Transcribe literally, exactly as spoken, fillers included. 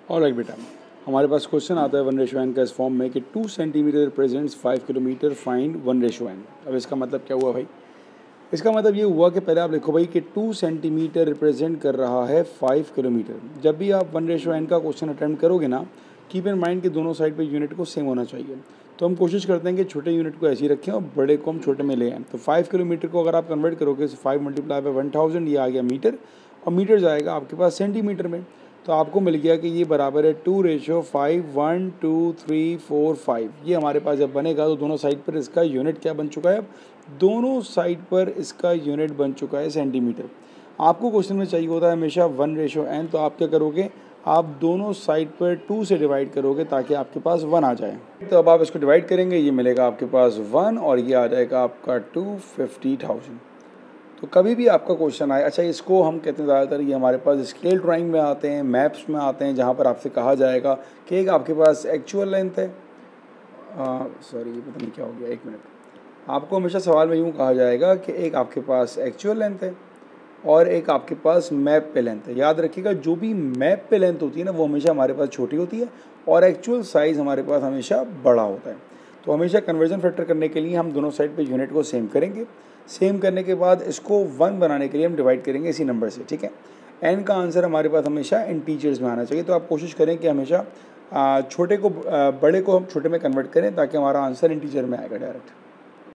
Alright बेटा, हमारे पास question आता है वन रेशो एन का इस फॉर्म में कि two centimetre represents five kilometre, find one ratio n. अब इसका मतलब क्या हुआ भाई? इसका मतलब ये हुआ कि पहले आप लिखो भाई कि टू सेंटीमीटर रिप्रेजेंट कर रहा है फाइव किलोमीटर। जब भी आप वन रेशो एन का क्वेश्चन अटेम्प्ट करोगे ना, कीप इन माइंड कि दोनों साइड पे यूनिट को सेम होना चाहिए। तो हम कोशिश करते हैं कि छोटे यूनिट को ऐसे ही रखें और बड़े को हम छोटे में ले आएँ। तो फाइव किलोमीटर को अगर आप कन्वर्ट करोगे तो five multiply by one thousand, ये आ गया मीटर, और मीटर जाएगा आपके पास सेंटीमीटर में। तो आपको मिल गया कि ये बराबर है two ratio five, one two three four five. ये हमारे पास जब बनेगा तो दोनों साइड पर इसका यूनिट क्या बन चुका है? अब दोनों साइड पर इसका यूनिट बन चुका है सेंटीमीटर। आपको क्वेश्चन में चाहिए होता है हमेशा वन रेशो एन, तो आप क्या करोगे? आप दोनों साइड पर टू से डिवाइड करोगे ताकि आपके पास वन आ जाए। तो अब आप इसको डिवाइड करेंगे, ये मिलेगा आपके पास वन और ये आ जाएगा आपका टू फिफ्टी थाउजेंड। तो कभी भी आपका क्वेश्चन आए, अच्छा इसको हम कहते हैं ज़्यादातर ये हमारे पास स्केल ड्राइंग में आते हैं, मैप्स में आते हैं, जहाँ पर आपसे कहा जाएगा कि एक आपके पास एक्चुअल लेंथ है, सॉरी ये पता नहीं क्या हो गया, एक मिनट। आपको हमेशा सवाल में यूँ कहा जाएगा कि एक आपके पास एक्चुअल लेंथ है और एक आपके पास मैप पे लेंथ है। याद रखिएगा, जो भी मैप पे लेंथ होती है ना वो हमेशा हमारे पास छोटी होती है और एक्चुअल साइज़ हमारे पास हमेशा बड़ा होता है। तो हमेशा कन्वर्जन फैक्टर करने के लिए हम दोनों साइड पे यूनिट को सेम करेंगे। सेम करने के बाद इसको वन बनाने के लिए हम डिवाइड करेंगे इसी नंबर से, ठीक है। एन का आंसर हमारे पास हमेशा इंटीजर्स में आना चाहिए। तो आप कोशिश करें कि हमेशा छोटे को बड़े को हम छोटे में कन्वर्ट करें ताकि हमारा आंसर इंटीजर में आएगा डायरेक्ट।